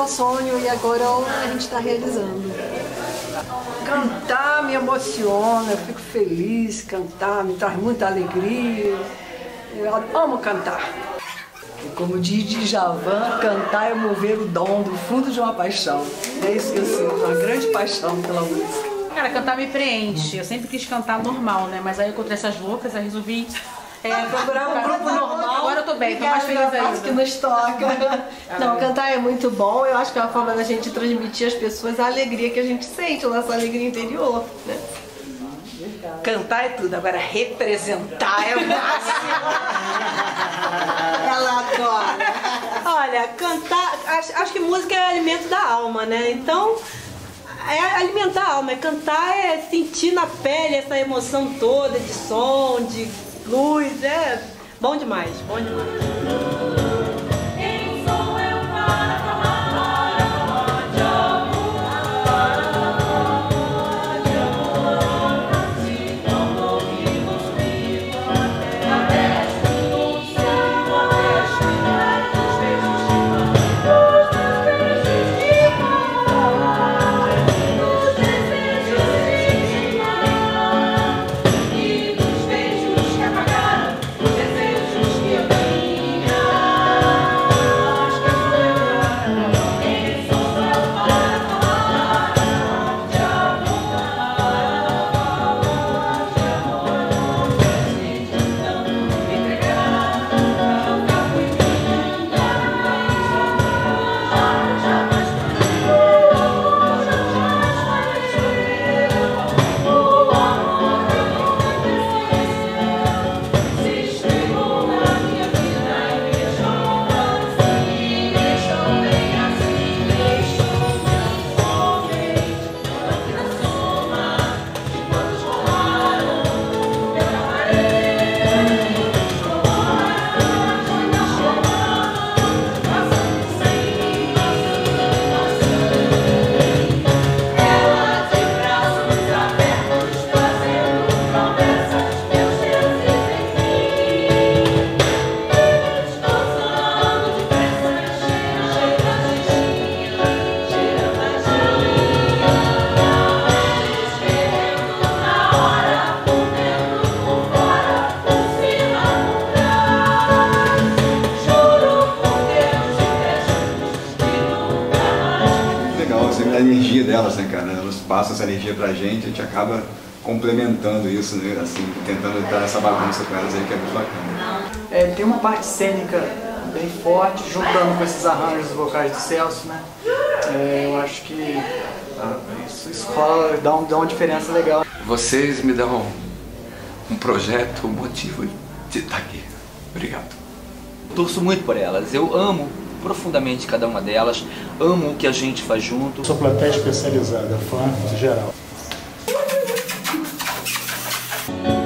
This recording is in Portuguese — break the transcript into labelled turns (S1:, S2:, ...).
S1: sonho e agora a gente está realizando.
S2: Cantar me emociona, eu fico feliz, cantar me traz muita alegria. Eu amo cantar. E como diz Djavan, cantar é mover o dom do fundo de uma paixão. É isso que eu sinto, uma grande paixão pela música.
S3: Cara, cantar me preenche. Eu sempre quis cantar normal, né? Mas aí eu encontrei essas loucas, aí resolvi
S2: procurar um grupo normal.
S3: Agora eu tô bem, tô mais feliz ainda.
S1: Que nos toca. Não, cantar é muito bom. Eu acho que é uma forma da gente transmitir às pessoas a alegria que a gente sente, a nossa alegria interior, né?
S2: Cantar é tudo, agora representar é o máximo.
S1: Ela adora.
S4: Olha, cantar, acho que música é alimento da alma, né? Então, é alimentar a alma, cantar é sentir na pele essa emoção toda de som, de luz, é bom demais, bom demais.
S5: A energia delas, né, cara? Elas passam essa energia pra gente, a gente acaba complementando isso, né? Assim, tentando dar essa bagunça com elas aí, que é muito bacana.
S6: Tem uma parte cênica bem forte, juntando com esses arranjos vocais do Celso, né? Eu acho que isso rola, dá uma diferença legal.
S7: Vocês me dão um projeto, um motivo de estar aqui. Obrigado.
S8: Torço muito por elas, eu amo profundamente cada uma delas, amo o que a gente faz junto.
S9: Sou plateia especializada, fã geral.